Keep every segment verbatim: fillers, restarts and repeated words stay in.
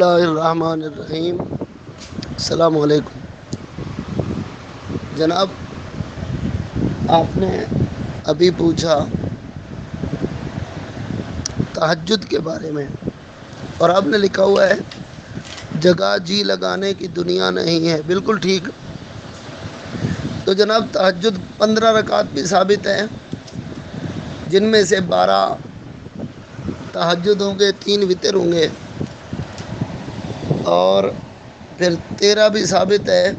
اللہ الرحمن الرحیم۔ السلام علیکم جناب، آپ نے ابھی پوچھا تہجد کے بارے میں، اور آپ نے لکھا ہوا ہے جگہ جی لگانے کی دنیا نہیں ہے۔ بالکل ٹھیک۔ تو جناب تہجد پندرہ رکعت بھی ثابت ہے، جن میں سے بارہ تہجد ہوں گے، تین وتر ہوں گے، اور پھر تیرہ بھی ثابت ہے،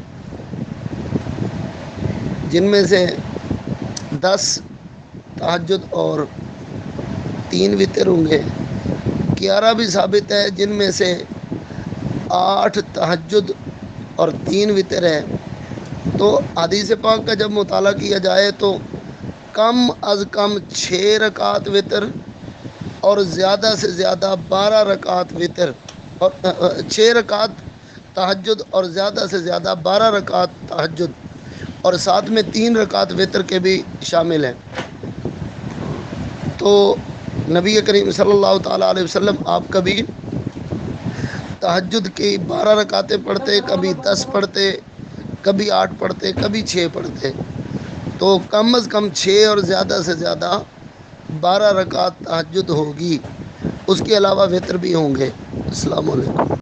جن میں سے دس تہجد اور تین وتر ہوں گے۔ گیارہ بھی ثابت ہے، جن میں سے آٹھ تہجد اور تین وتر ہے۔ تو حدیث پاک کا جب مطالعہ کیا جائے تو کم از کم چھ رکعت وتر اور زیادہ سے زیادہ بارہ رکعت وتر، اور چھ رکعت تہجد اور زیادہ سے زیادہ بارہ رکعت تہجد، اور ساتھ میں تین رکعت وتر کے بھی شامل ہیں۔ تو نبی کریم صلی اللہ تعالیٰ علیہ وسلم آپ کبھی تہجد کی بارہ رکعتیں پڑھتے، کبھی دس پڑھتے، کبھی آٹھ پڑھتے، کبھی چھ پڑھتے۔ تو کم از کم چھ اور زیادہ سے زیادہ بارہ رکعت تہجد ہوگی، اس کے علاوہ وتر بھی ہوں گے۔ السلام علیکم۔